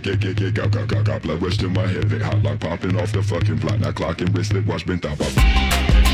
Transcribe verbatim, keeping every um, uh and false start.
get, get, get, got, got, got, got blood rush to my head. Hot lock popping off the fucking block. Now clocking wristlet watch been thought about.